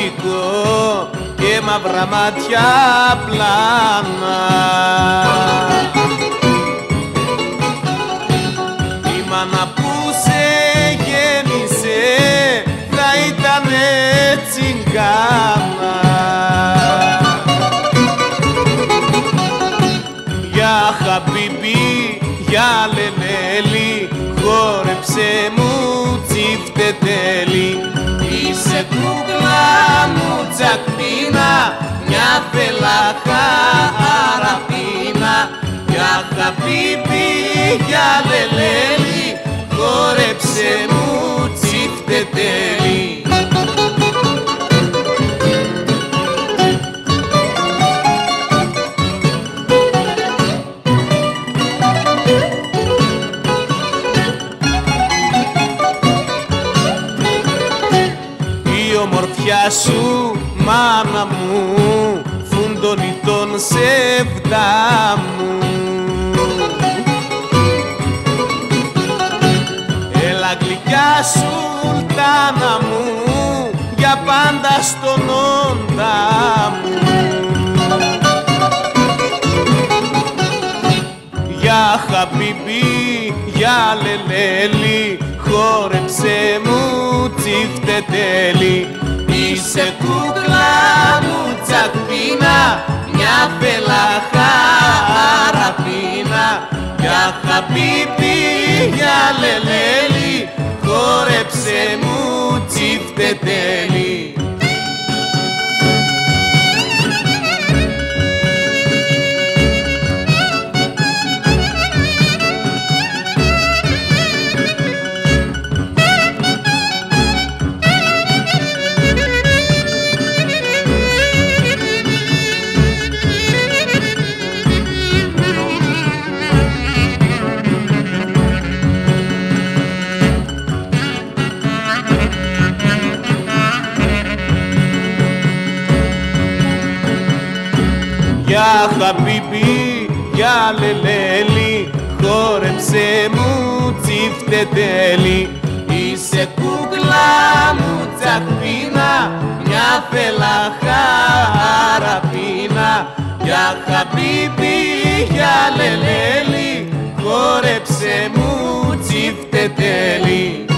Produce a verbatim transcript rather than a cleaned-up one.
γλυκό και μαύρα μάτια πλάνα. Η μάνα που σε γέννησε θα ήτανε τσιγκάνα. Για χαμπίμπι, για λενέλη, χόρεψε μου τσιφτετέλη. Είσαι κούκλα μου τσακπίνα, μια φελάχα αραπίνα. Για χαμπίμπι, για λενέλη, χόρεψε μου τσιφτετέλη. Η ομορφιά σου, μάνα μου, φουντώνει τον σεβδά μου. Έλα γλυκιά σουλτάνα μου, για πάντα στον όντα μου. Για χαμπίμπι, για λελέλη, χόρεψε μου τσιφτετέλη. Είσαι κούκλα μου τσακπίνα, μια φελάχα αραπίνα. Για χαμπίμπι, για λελέλη, χόρεψε μου τσιφτετέλη. Για χαμπίμπι, για λελέλη, χόρεψε μου τσιφτετέλη. Είσαι κούκλα μου τσακπίνα, μια φελάχα αραπίνα. Για χαμπίμπι, για λελέλη, χόρεψε μου τσιφτετέλη.